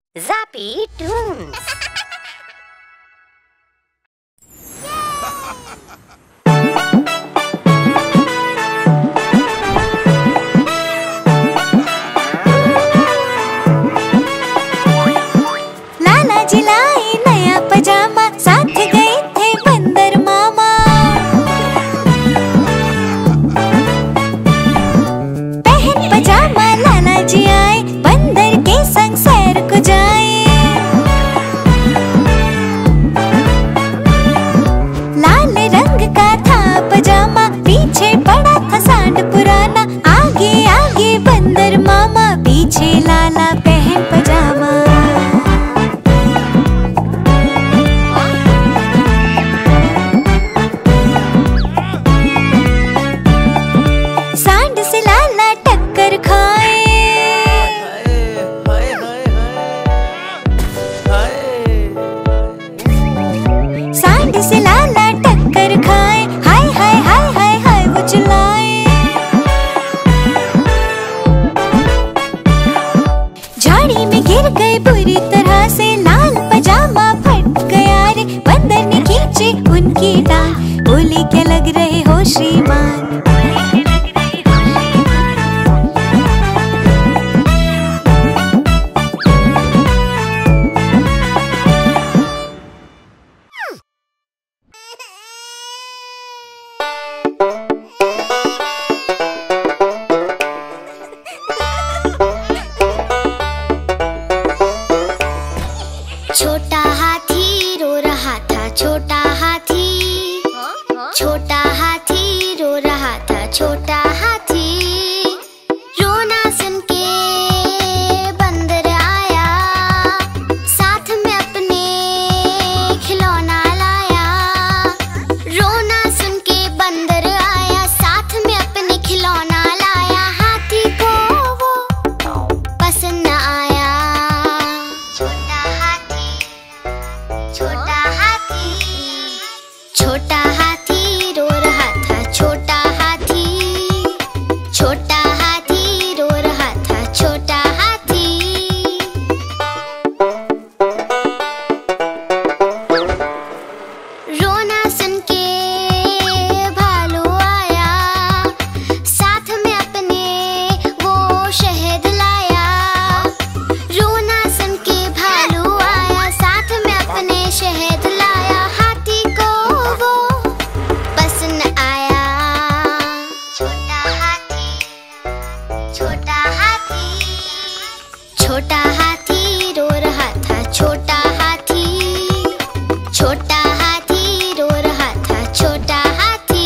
Zappy Toons. लाला जी लाए नया पजामा, साथ गए थे बंदर मामा। पहन पजामा लाला जी आए, बंदर के संग सैर को जाए। लाल रंग का था पजामा, पीछे पड़ा था सांड पुराना। आगे आगे बंदर मामा, पीछे लाला पहन पजामा। सांड से लाला टक्कर खाए, सांड से लाला टक्कर खाए। हाय हाय हाय हाय हाय वो चिल्लाए। झाड़ी में गिर गए बुरी तरह से, लाल पजामा फट गया रे। बंदर ने खींचे उनकी डाल, बोले क्या लग रहे हो श्रीमान। छोटा हाथी रो रहा था, छोटा हाथी, छोटा हाथी रो रहा था, छोटा हाथी। रोना सुन के बंदर आया, साथ में अपने खिलौना लाया। रोना सुन के बंदर आया, साथ में अपने खिलौना लाया। हाथी को वो पसंद न आया। छोटा हाथी, छोटा हाथी, छोटा हाथी रो रहा था, छोटा हाथी, छोटा हाथी रो रहा था, छोटा हाथी। रोना सुन के भालू आया, साथ में अपने वो शहद लाया। रोना सुन के भालू आया, साथ में अपने शहद लाया। हाथी को वो पसंद आया। छोटा हाथी, छोटा हाथी, छोटा हाथी रो रहा था, छोटा हाथी, छोटा हाथी रो रहा था, छोटा हाथी।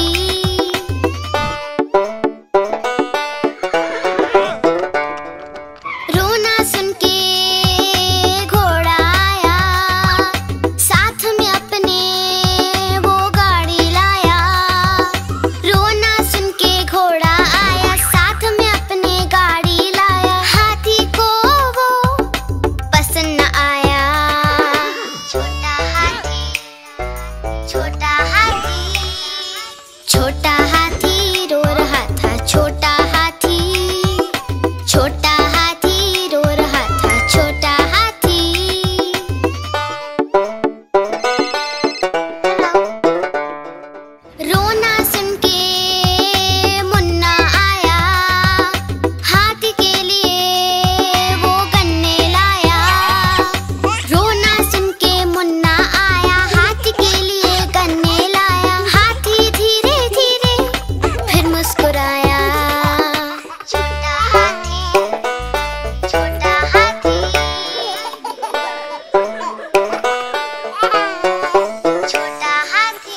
रोना सुन के घोड़ा आया, साथ में अपने वो गाड़ी लाया। रोना सुन के घोड़ा आया, साथ में अपने गाड़ी लाया। हाथी को वो पसंद न आया। छोटा हाथी, छोटा हाथी, छोटा हाथी रो रहा था, छोटा हाथी, छोटा हाथी रो रहा था, छोटा हाथी। रोना सुन के मुन्ना आया, हाथी के लिए वो गन्ने लाया। रोना सुन के मुन्ना आया, हाथी के लिए गन्ने लाया। हाथी धीरे धीरे फिर मुस्कुराया। छोटा हाथी, छोटा हाथी, छोटा हाथी।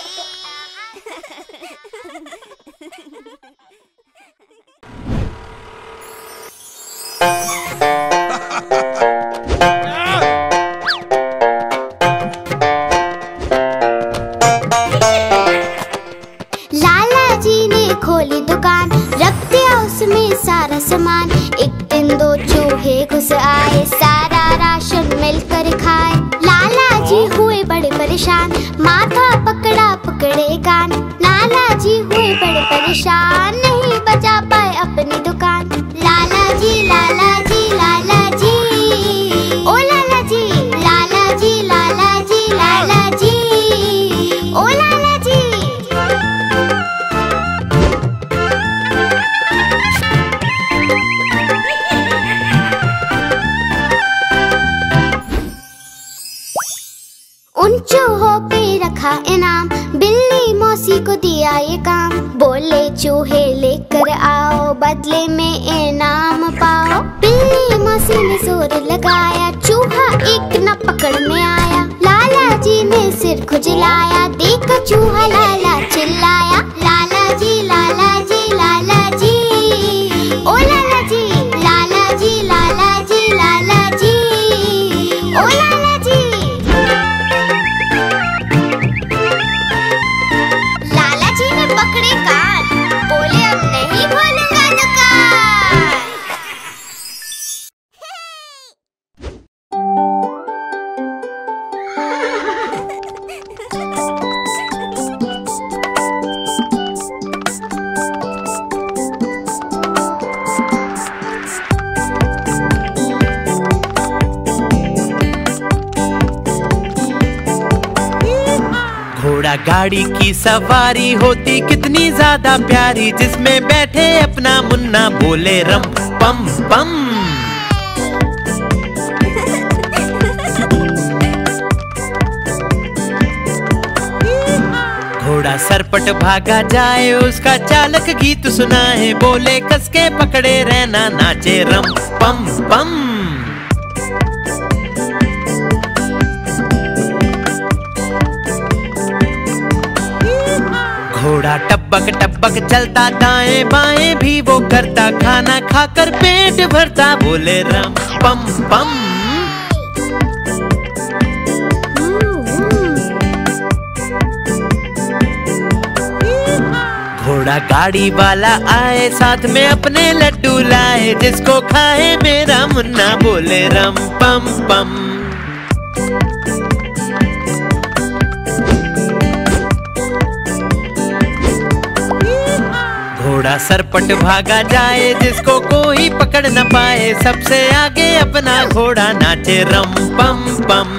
लाला जी ने खोली दुकान, रख दिया उसमें सारा सामान। एक दिन दो चूहे घुस आए, सारा राशन मिलकर खाए। लाला जी हुए बड़े परेशान, माथा पकड़ा पकड़े कान। लाला जी हुए बड़े परेशान, नहीं बचा पाए अपनी दुकान। लाला जी, लाला जी, लाला जी, ओ लाला चूहों पे रखा इनाम, बिल्ली मौसी को दिया ये काम। बोले चूहे लेकर आओ, बदले में इनाम पाओ। बिल्ली मौसी ने जोर लगाया, चूहा एक न पकड़ में आया। लाला जी ने सिर खुजलाया, देखा चूहा लाला चिल्लाया। लाला जी लाला जी लाला जी, ओ लाला जी लाला जी लाला जी लाला जी, ओ लाला जी। लाला जी ने पकड़े कान, बोले अब नहीं खोलूंगा दुकान। घोड़ा गाड़ी की सवारी होती कितनी ज्यादा प्यारी, जिसमें बैठे अपना मुन्ना बोले रम पम पम। घोड़ा सरपट भागा जाए, उसका चालक गीत सुनाए। बोले कसके पकड़े रहना, नाचे रम पम पम। घोड़ा टपक टपक चलता, दाएं बाएं भी वो करता। खाना खाकर पेट भरता, बोले रम पम पम। घोड़ा गाड़ी वाला आए, साथ में अपने लड्डू लाए। जिसको खाए मेरा मुन्ना, बोले रम पम पम। घोड़ा सरपट भागा जाए, जिसको कोई पकड़ न पाए। सबसे आगे अपना घोड़ा, नाचे रम पम पम।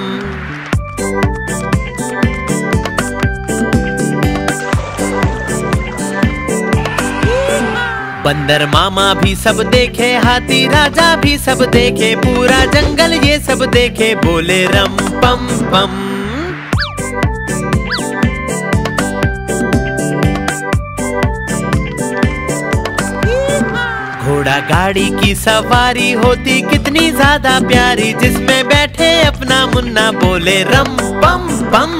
बंदर मामा भी सब देखे, हाथी राजा भी सब देखे। पूरा जंगल ये सब देखे, बोले रम पम पम। घोड़ा गाड़ी की सवारी होती कितनी ज्यादा प्यारी, जिसमें बैठे अपना मुन्ना, बोले रम पम पम।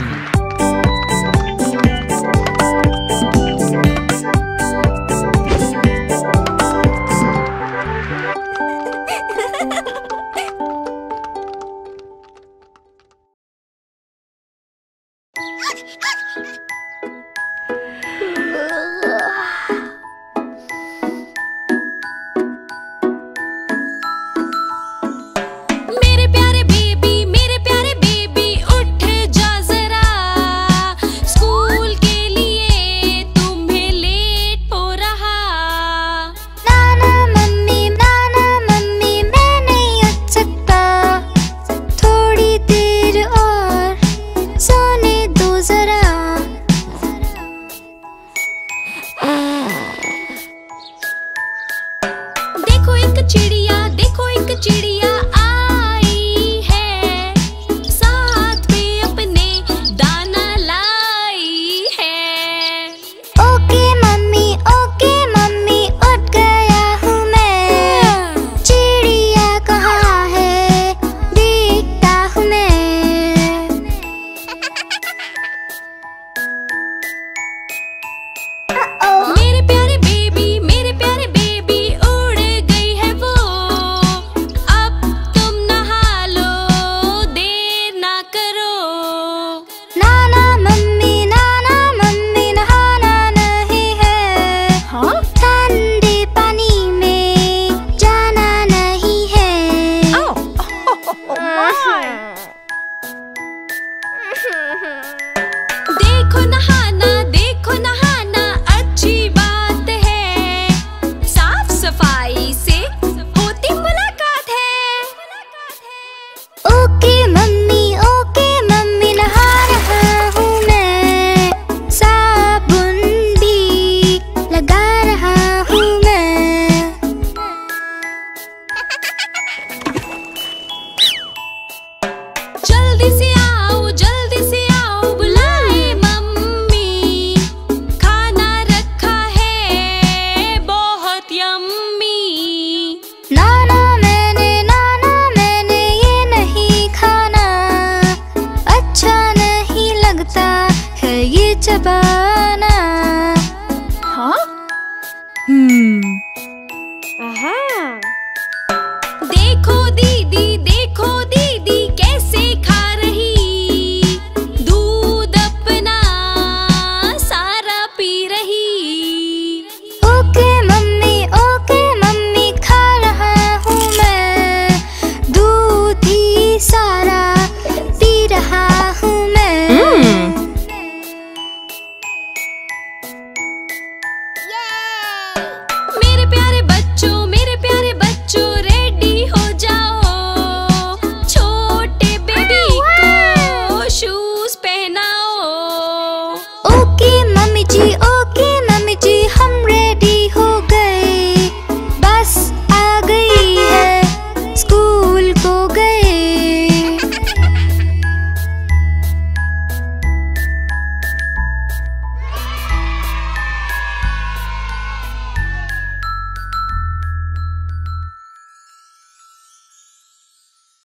मेरे प्यारे बेबी उठ जा जरा, स्कूल के लिए तुम्हें लेट हो रहा। नाना मम्मी मैं नहीं उठ सकता, थोड़ी देर और सोने दो जरा। देखो एक चिड़िया आई है, साथ में अपने दाना लाई है। ओके मम्मी उठ गया हूँ मैं। चिड़िया कहाँ है, देखता हूँ मैं। मेरे प्यारे बेबी उड़ गई है वो, अब तुम नहा लो, देर ना करो। नाना मम्मी नहाना नहीं है। हाँ? ठंडे पानी में जाना नहीं है।